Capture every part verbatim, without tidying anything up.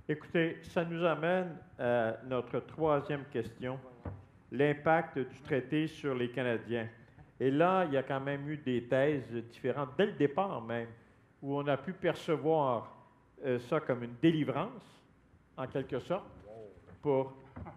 Écoutez, ça nous amène à notre troisième question, l'impact du traité sur les Canadiens. Et là, il y a quand même eu des thèses différentes, dès le départ même, où on a pu percevoir euh, ça comme une délivrance, en quelque sorte, pour...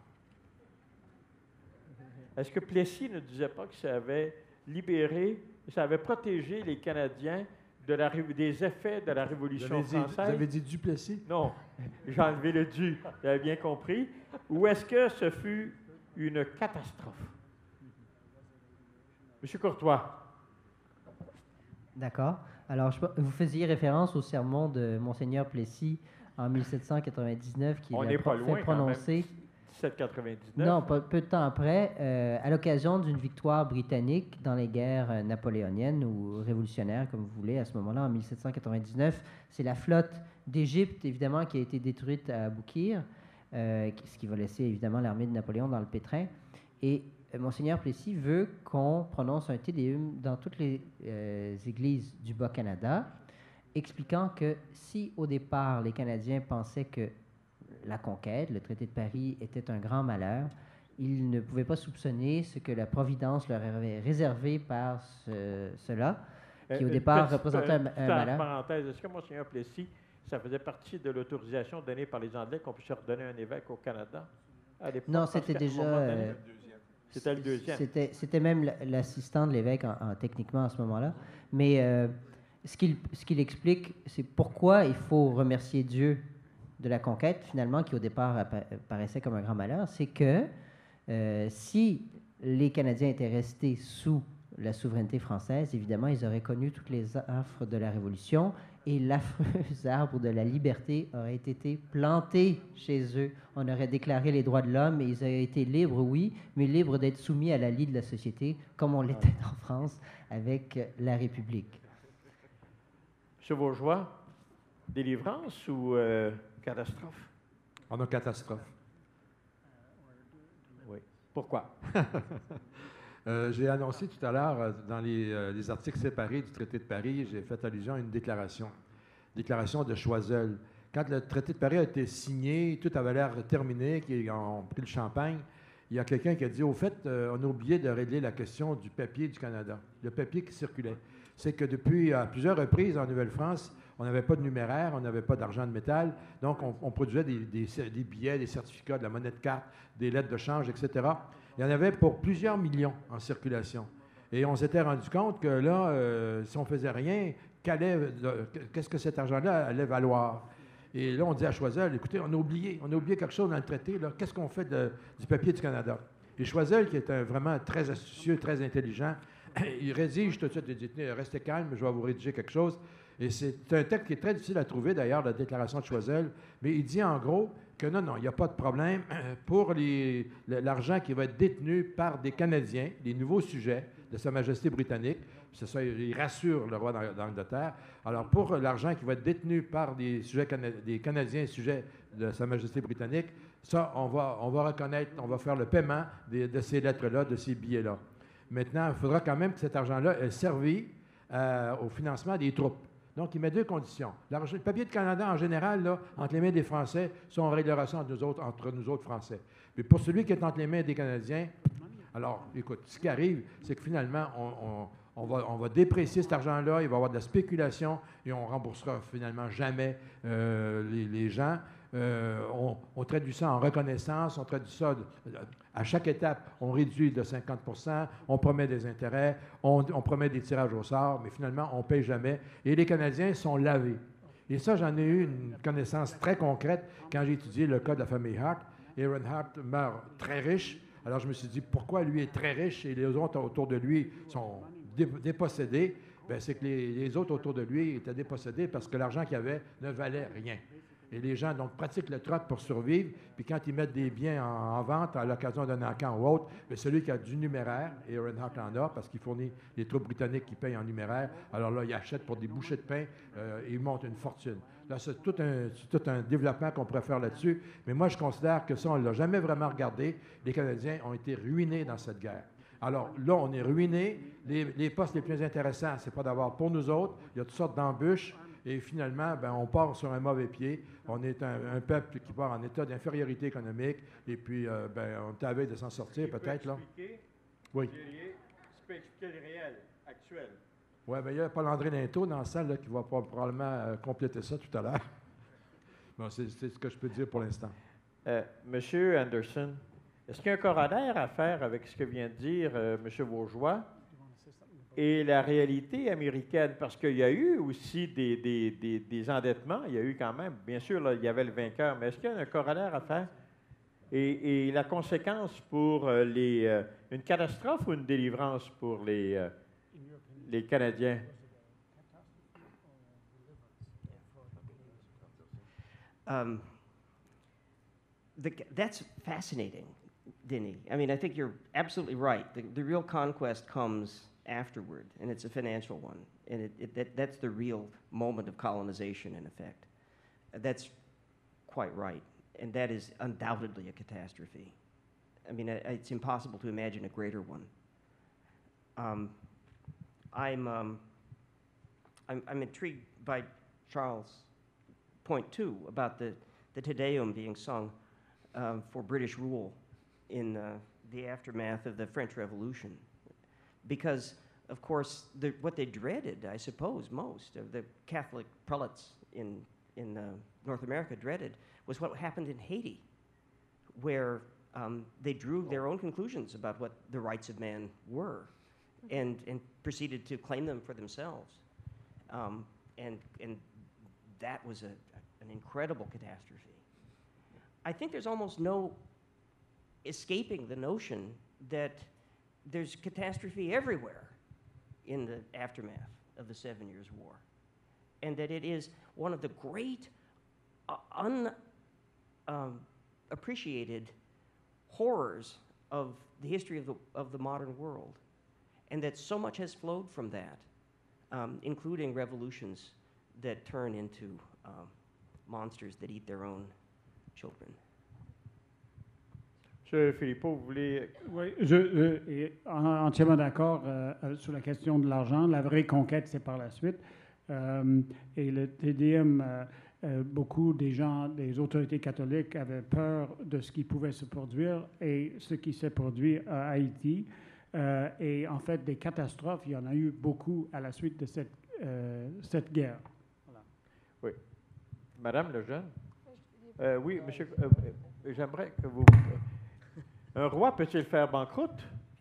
Est-ce que Plessis ne disait pas que ça avait libéré, ça avait protégé les Canadiens de la, des effets de la Vous Révolution avez dit, française? vous avez dit Duplessis? Non, j'ai enlevé le du, vous avez bien compris. Ou est-ce que ce fut une catastrophe? Monsieur Courtois. D'accord. Alors, je, vous faisiez référence au sermon de Monseigneur Plessis en mille sept cent quatre-vingt-dix-neuf qui On l'a n'est pas pro- loin fait quand même. prononcer. dix-sept cent quatre-vingt-dix-neuf. Non, pas- peu de temps après, euh, à l'occasion d'une victoire britannique dans les guerres euh, napoléoniennes ou révolutionnaires, comme vous voulez, à ce moment-là, en mille sept cent quatre-vingt-dix-neuf. C'est la flotte d'Égypte, évidemment, qui a été détruite à Aboukir, euh, qui- ce qui va laisser, évidemment, l'armée de Napoléon dans le pétrin. Et euh, Monseigneur Plessis veut qu'on prononce un Te Deum dans toutes les euh, églises du Bas-Canada, expliquant que si, au départ, les Canadiens pensaient que la conquête, le traité de Paris, était un grand malheur, ils ne pouvaient pas soupçonner ce que la Providence leur avait réservé par ce- cela, qui au Euh, départ petite- représentait un, un petite malheur. parenthèse, est-ce que Monseigneur Plessis, ça faisait partie de l'autorisation donnée par les Anglais qu'on puisse redonner un évêque au Canada à l'époque? Non, Parce c'était qu'à un déjà... moment donné, euh, c'était le deuxième. C'était, c'était même l- l'assistant de l'évêque en- en- techniquement à ce moment-là. Mais euh, ce qu'il ce qu'il explique, c'est pourquoi il faut remercier Dieu de la conquête, finalement, qui au départ appa- paraissait comme un grand malheur, c'est que euh, si les Canadiens étaient restés sous la souveraineté française, évidemment, ils auraient connu toutes les affres de la Révolution et l'affreux arbre de la liberté aurait été planté chez eux. On aurait déclaré les droits de l'homme et ils auraient été libres, oui, mais libres d'être soumis à la lie de la société, comme on l'était en France avec la République. Monsieur Bourgeois, délivrance ou euh, catastrophe? On a catastrophe. Oui. Pourquoi? Euh, j'ai annoncé tout à l'heure, euh, dans les, euh, les articles séparés du traité de Paris, j'ai fait allusion à une déclaration. Déclaration de Choiseul. Quand le traité de Paris a été signé, tout avait l'air terminé, qu'ils ont pris le champagne, il y a quelqu'un qui a dit, au fait, euh, on a oublié de régler la question du papier du Canada, le papier qui circulait. C'est que depuis à plusieurs reprises en Nouvelle-France, on n'avait pas de numéraire, on n'avait pas d'argent de métal, donc on, on produisait des, des, des billets, des certificats, de la monnaie de carte, des lettres de change, et cetera. Il y en avait pour plusieurs millions en circulation. Et on s'était rendu compte que là, euh, si on ne faisait rien, qu'est-ce que cet argent-là allait valoir? Et là, on dit à Choiseul, écoutez, on a oublié, on a oublié quelque chose dans le traité, là. Qu'est-ce qu'on fait de, du papier du Canada? Et Choiseul, qui est un, vraiment très astucieux, très intelligent, il rédige tout de suite, il dit, restez calme, je vais vous rédiger quelque chose. Et c'est un texte qui est très difficile à trouver, d'ailleurs, la déclaration de Choiseul, mais il dit en gros que non, non, il n'y a pas de problème pour l'argent qui va être détenu par des Canadiens, les nouveaux sujets de Sa Majesté britannique. C'est ça, il rassure le roi d'Angleterre. Alors, pour l'argent qui va être détenu par des, sujets cana des Canadiens sujets de Sa Majesté britannique, ça, on va, on va reconnaître, on va faire le paiement de, de ces lettres-là, de ces billets-là. Maintenant, il faudra quand même que cet argent-là ait servi euh, au financement des troupes. Donc, il met deux conditions. Le papier de Canada, en général, là, entre les mains des Français, ça, on réglera ça entre nous autres, entre nous autres Français. Mais pour celui qui est entre les mains des Canadiens, alors, écoute, ce qui arrive, c'est que finalement, on, on, on, va, on va déprécier cet argent-là, il va y avoir de la spéculation et on remboursera finalement jamais euh, les, les gens. Euh, on, on traduit ça en reconnaissance, on traduit ça de, à chaque étape, on réduit de cinquante pour cent, on promet des intérêts, on, on promet des tirages au sort, mais finalement, on ne paye jamais. Et les Canadiens sont lavés. Et ça, j'en ai eu une connaissance très concrète quand j'ai étudié le cas de la famille Hart. Aaron Hart meurt très riche. Alors, je me suis dit, pourquoi lui est très riche et les autres autour de lui sont dé dépossédés? Bien, c'est que les, les autres autour de lui étaient dépossédés parce que l'argent qu'il avait ne valait rien. Et les gens, donc, pratiquent le troc pour survivre. Puis quand ils mettent des biens en, en vente à l'occasion d'un encan ou autre, bien, celui qui a du numéraire, et Aaron Hart en a, parce qu'il fournit les troupes britanniques qui payent en numéraire, alors là, il achète pour des bouchées de pain, euh, il monte une fortune. Là, c'est tout un, tout un développement qu'on pourrait faire là-dessus. Mais moi, je considère que ça, on ne l'a jamais vraiment regardé. Les Canadiens ont été ruinés dans cette guerre. Alors là, on est ruinés. Les, les postes les plus intéressants, ce n'est pas d'avoir pour nous autres. Il y a toutes sortes d'embûches. Et finalement, ben, on part sur un mauvais pied. On est un, un peuple qui part en état d'infériorité économique. Et puis, euh, ben, on est à la veille de s'en sortir, peut-être, là. Oui. Tu peux expliquer le réel, actuel. Oui, bien, il y a Paul-André Linteau dans la salle là, qui va probablement euh, compléter ça tout à l'heure. Bon, c'est, c'est ce que je peux dire pour l'instant. Euh, Monsieur Anderson, est-ce qu'il y a un corollaire à faire avec ce que vient de dire euh, M. Bourgeois et la réalité américaine? Parce qu'il y a eu aussi des, des, des, des endettements, il y a eu quand même, bien sûr, là, il y avait le vainqueur, mais est-ce qu'il y a un corollaire à faire? Et, et la conséquence pour euh, les... Euh, une catastrophe ou une délivrance pour les, euh, les Canadiens? Um, the, that's fascinating, Denny. I mean, I think you're absolutely right. The, the real conquest comes afterward, and it's a financial one. And it, it, that, that's the real moment of colonization, in effect. That's quite right. And that is undoubtedly a catastrophe. I mean, it's impossible to imagine a greater one. Um, I'm, um, I'm, I'm intrigued by Charles' point, too, about the, the Te Deum being sung um, for British rule in uh, the aftermath of the French Revolution. Because, of course, the, what they dreaded, I suppose, most of the Catholic prelates in, in uh, North America dreaded was what happened in Haiti, where um, they drew their own conclusions about what the rights of man were and, and proceeded to claim them for themselves. Um, and, and that was a, an incredible catastrophe. I think there's almost no escaping the notion that there's catastrophe everywhere in the aftermath of the Seven Years' War, and that it is one of the great uh, unappreciated um, horrors of the history of the, of the modern world, and that so much has flowed from that, um, including revolutions that turn into um, monsters that eat their own children. Monsieur Philippot, vous voulez... Oui, je, je suis entièrement d'accord euh, sur la question de l'argent. La vraie conquête, c'est par la suite. Euh, et le Te Deum, euh, euh, beaucoup des gens, des autorités catholiques avaient peur de ce qui pouvait se produire et ce qui s'est produit à Haïti. Euh, et en fait, des catastrophes, il y en a eu beaucoup à la suite de cette, euh, cette guerre. Voilà. Oui. Madame Lejeune? Euh, oui, monsieur, euh, j'aimerais que vous... Un roi peut-il faire banqueroute?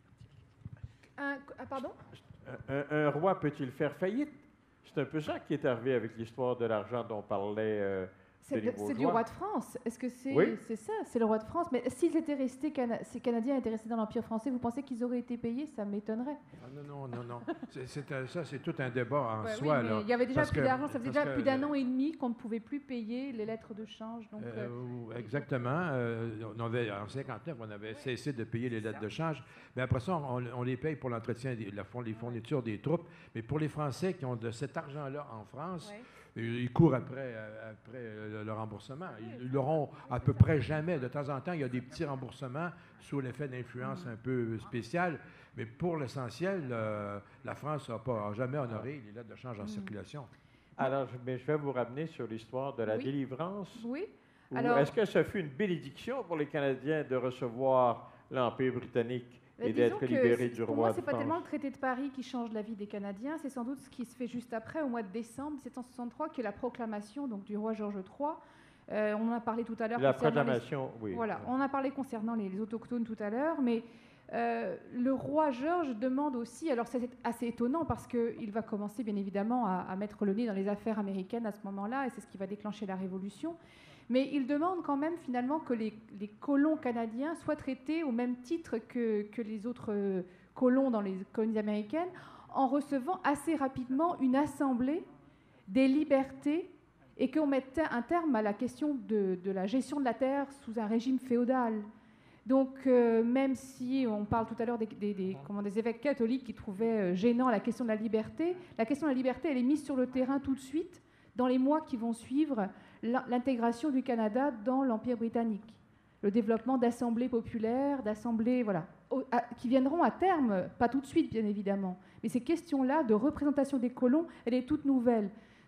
Un, ah, pardon? Un, un, un roi peut-il faire faillite? C'est un peu ça qui est arrivé avec l'histoire de l'argent dont parlait euh, C'est du roi de France. Est-ce que c'est oui. c'est ça? C'est le roi de France. Mais s'ils étaient restés, Cana ces Canadiens étaient restés dans l'Empire français, vous pensez qu'ils auraient été payés? Ça m'étonnerait. Ah, non, non, non, non. c'est, c'est, ça, c'est tout un débat en ouais, soi. Oui, là, il y avait déjà plus d'argent. Ça faisait déjà que, plus d'un an et demi qu'on ne pouvait plus payer les lettres de change. Donc, euh, euh, exactement. Euh, on avait, en cinquante-neuf, on avait oui. cessé de payer les lettres de change. Mais après ça, on, on les paye pour l'entretien, des, la, les fournitures des troupes. Mais pour les Français qui ont de cet argent-là en France, oui. Ils courent après, après le, le remboursement. Ils l'auront à peu près jamais. De temps en temps, il y a des petits remboursements sous l'effet d'influence un peu spéciale. Mais pour l'essentiel, euh, la France n'a pas jamais honoré les lettres de change en circulation. Alors, je, mais je vais vous ramener sur l'histoire de la oui. délivrance. Oui. Alors, est-ce que ce fut une bénédiction pour les Canadiens de recevoir l'Empire britannique et d'être libérés du roi de France? Pour moi, ce n'est pas tellement le traité de Paris qui change la vie des Canadiens, c'est sans doute ce qui se fait juste après, au mois de décembre mille sept cent soixante-trois, qui est la proclamation donc, du roi Georges trois. Euh, on en a parlé tout à l'heure. La proclamation, les... oui. Voilà, on a parlé concernant les, les autochtones tout à l'heure, mais euh, le roi Georges demande aussi, alors c'est assez étonnant parce qu'il va commencer bien évidemment à, à mettre le nez dans les affaires américaines à ce moment-là, et c'est ce qui va déclencher la Révolution. Mais il demande quand même finalement que les, les colons canadiens soient traités au même titre que, que les autres colons dans les colonies américaines, en recevant assez rapidement une assemblée des libertés et qu'on mette un terme à la question de, de la gestion de la terre sous un régime féodal. Donc, euh, même si on parle tout à l'heure des, des, des, comment, des évêques catholiques qui trouvaient gênant la question de la liberté, la question de la liberté, elle est mise sur le terrain tout de suite, dans les mois qui vont suivre l'intégration du Canada dans l'Empire britannique. Le développement d'assemblées populaires, d'assemblées voilà, au, à, qui viendront à terme, pas tout de suite bien évidemment, mais ces questions-là de représentation des colons, elle est toute nouvelle.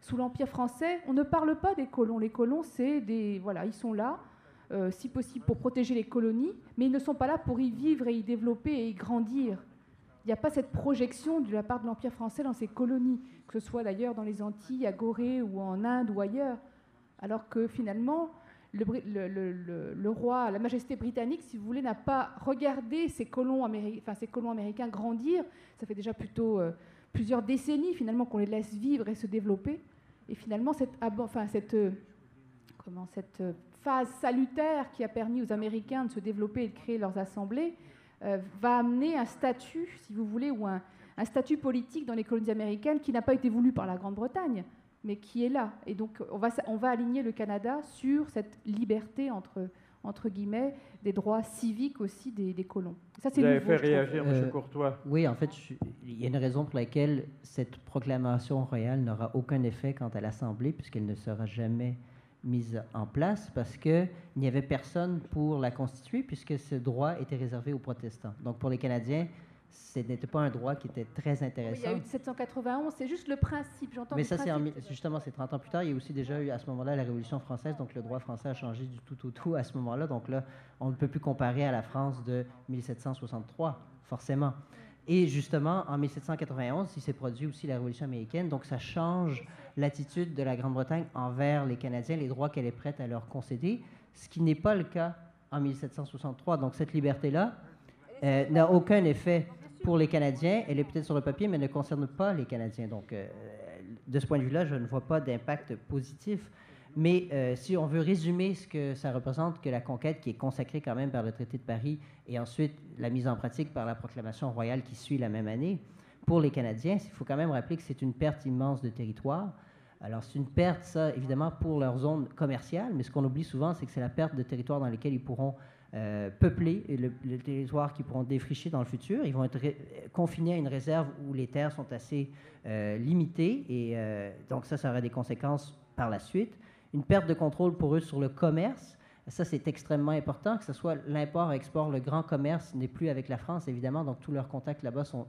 Sous l'Empire français, on ne parle pas des colons. Les colons, c'est des... Voilà, ils sont là, euh, si possible, pour protéger les colonies, mais ils ne sont pas là pour y vivre et y développer et y grandir. Il n'y a pas cette projection de la part de l'Empire français dans ces colonies, que ce soit d'ailleurs dans les Antilles, à Gorée ou en Inde ou ailleurs. Alors que finalement, le, le, le, le, le roi, la majesté britannique, si vous voulez, n'a pas regardé ces colons, améri- enfin, ces colons américains grandir. Ça fait déjà plutôt euh, plusieurs décennies finalement qu'on les laisse vivre et se développer. Et finalement, cette, enfin, cette, euh, comment, cette euh, phase salutaire qui a permis aux Américains de se développer et de créer leurs assemblées euh, va amener un statut, si vous voulez, ou un, un statut politique dans les colonies américaines qui n'a pas été voulu par la Grande-Bretagne, mais qui est là. Et donc, on va, on va aligner le Canada sur cette liberté, entre, entre guillemets, des droits civiques aussi des, des colons. Ça, c'est Vous avez nouveau, fait je trouve. réagir, M. Euh, Courtois. Oui, en fait, je- il y a une raison pour laquelle cette proclamation royale n'aura aucun effet quant à l'Assemblée, puisqu'elle ne sera jamais mise en place, parce qu'il n'y avait personne pour la constituer, puisque ce droit était réservé aux protestants. Donc, pour les Canadiens, ce n'était pas un droit qui était très Oui, il y a intéressant. eu sept cent quatre-vingt-onze, c'est juste le principe. J'entends Mais du ça, c'est en principe. mi- justement, c'est trente ans plus tard. Il y a aussi déjà eu à ce moment-là la Révolution française, donc le droit français a changé du tout au tout à ce moment-là. Donc là, on ne peut plus comparer à la France de mille sept cent soixante-trois, forcément. Et justement, en mille sept cent quatre-vingt-onze, il s'est produit aussi la Révolution américaine, donc ça change l'attitude de la Grande-Bretagne envers les Canadiens, les droits qu'elle est prête à leur concéder, ce qui n'est pas le cas en mille sept cent soixante-trois. Donc cette liberté-là euh, n'a aucun effet pour les Canadiens. Elle est peut-être sur le papier, mais ne concerne pas les Canadiens. Donc, euh, de ce point de vue-là, je ne vois pas d'impact positif. Mais euh, si on veut résumer ce que ça représente que la conquête, qui est consacrée quand même par le traité de Paris, et ensuite la mise en pratique par la proclamation royale qui suit la même année, pour les Canadiens, il faut quand même rappeler que c'est une perte immense de territoire. Alors, c'est une perte, ça, évidemment, pour leur zone commerciale, mais ce qu'on oublie souvent, c'est que c'est la perte de territoire dans lequel ils pourront Euh, peupler le, le territoire qu'ils pourront défricher dans le futur. Ils vont être ré- confinés à une réserve où les terres sont assez euh, limitées et euh, donc ça, ça aura des conséquences par la suite. Une perte de contrôle pour eux sur le commerce. Ça, c'est extrêmement important, que ce soit l'import-export, le grand commerce n'est plus avec la France, évidemment, donc tous leurs contacts là-bas sont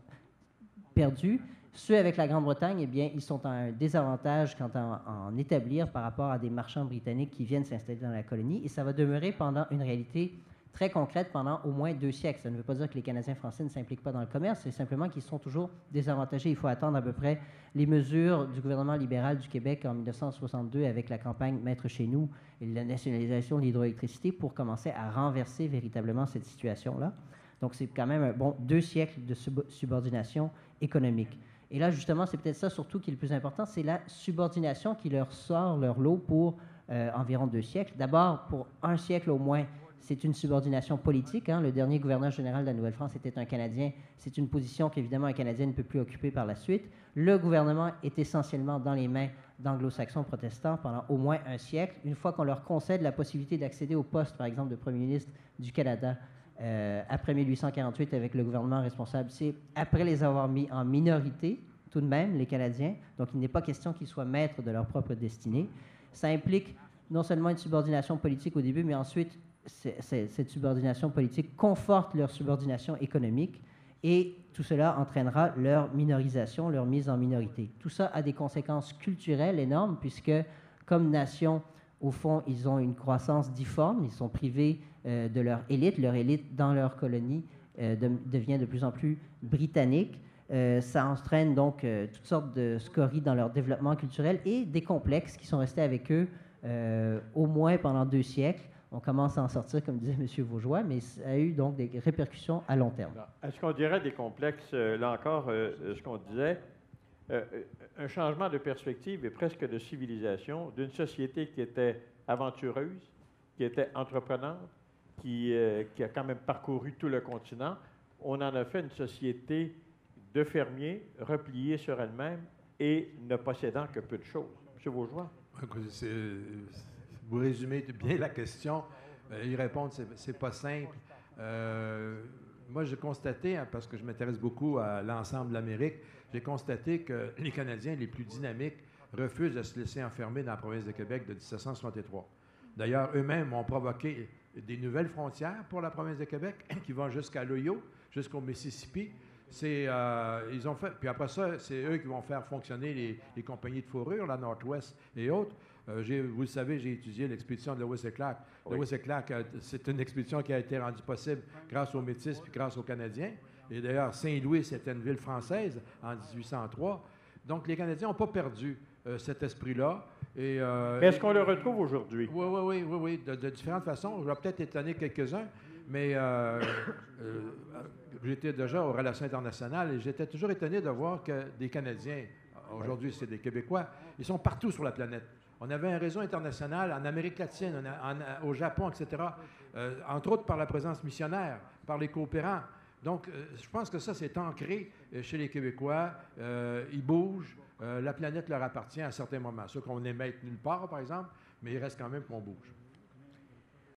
perdus. Ceux avec la Grande-Bretagne, eh bien, ils sont à un désavantage quant à en, en établir par rapport à des marchands britanniques qui viennent s'installer dans la colonie et ça va demeurer pendant une réalité très concrète pendant au moins deux siècles. Ça ne veut pas dire que les Canadiens français ne s'impliquent pas dans le commerce, c'est simplement qu'ils sont toujours désavantagés. Il faut attendre à peu près les mesures du gouvernement libéral du Québec en mille neuf cent soixante-deux avec la campagne Maître chez nous et la nationalisation de l'hydroélectricité pour commencer à renverser véritablement cette situation-là. Donc, c'est quand même un bon deux siècles de sub- subordination économique. Et là, justement, c'est peut-être ça surtout qui est le plus important, c'est la subordination qui leur sort leur lot pour euh, environ deux siècles. D'abord, pour un siècle au moins, c'est une subordination politique. Hein. Le dernier gouverneur général de la Nouvelle-France était un Canadien. C'est une position qu'évidemment un Canadien ne peut plus occuper par la suite. Le gouvernement est essentiellement dans les mains d'anglo-saxons protestants pendant au moins un siècle. Une fois qu'on leur concède la possibilité d'accéder au poste, par exemple, de premier ministre du Canada euh, après mille huit cent quarante-huit avec le gouvernement responsable, c'est après les avoir mis en minorité, tout de même, les Canadiens. Donc, il n'est pas question qu'ils soient maîtres de leur propre destinée. Ça implique non seulement une subordination politique au début, mais ensuite C'est, c'est, cette subordination politique conforte leur subordination économique et tout cela entraînera leur minorisation, leur mise en minorité. Tout ça a des conséquences culturelles énormes puisque, comme nation, au fond, ils ont une croissance difforme, ils sont privés euh, de leur élite, leur élite dans leur colonie euh, de, devient de plus en plus britannique. Euh, ça entraîne donc euh, toutes sortes de scories dans leur développement culturel et des complexes qui sont restés avec eux euh, au moins pendant deux siècles. On commence à en sortir, comme disait M. Vaugeois, mais ça a eu donc des répercussions à long terme. Est-ce qu'on dirait des complexes, euh, là encore, euh, ce qu'on disait, euh, un changement de perspective et presque de civilisation d'une société qui était aventureuse, qui était entreprenante, qui, euh, qui a quand même parcouru tout le continent. On en a fait une société de fermiers, repliée sur elle-même et ne possédant que peu de choses. M. Vaugeois? Écoutez, c'est- Vous résumez bien la question. Euh, y répondre, c'est, c'est pas simple. Euh, moi, j'ai constaté, hein, parce que je m'intéresse beaucoup à l'ensemble de l'Amérique, j'ai constaté que les Canadiens les plus dynamiques refusent de se laisser enfermer dans la province de Québec de dix-sept cent soixante-trois. D'ailleurs, eux-mêmes ont provoqué des nouvelles frontières pour la province de Québec qui vont jusqu'à l'Ohio, jusqu'au Mississippi. C'est, euh, ils ont fait, puis après ça, c'est eux qui vont faire fonctionner les, les compagnies de fourrure, la Northwest et autres. Euh, j'ai, vous le savez, j'ai étudié l'expédition de Lewis et Clark. Oui. Lewis et Clark, euh, c'est une expédition qui a été rendue possible grâce aux Métis puis grâce aux Canadiens. Et d'ailleurs, Saint-Louis, c'était une ville française en dix-huit cent trois. Donc, les Canadiens n'ont pas perdu euh, cet esprit-là. Et, euh, Mais est-ce qu'on le retrouve aujourd'hui? Oui, oui, oui, oui, oui, de, de différentes façons. Je vais peut-être étonner quelques-uns, mais euh, euh, j'étais déjà aux relations internationales et j'étais toujours étonné de voir que des Canadiens, aujourd'hui c'est des Québécois, ils sont partout sur la planète. On avait un réseau international en Amérique latine, en, en, au Japon, et cetera, euh, entre autres par la présence missionnaire, par les coopérants. Donc, euh, je pense que ça, c'est ancré euh, chez les Québécois. Euh, ils bougent. Euh, la planète leur appartient à certains moments. Ceux qu'on émette nulle part, par exemple, mais il reste quand même qu'on bouge.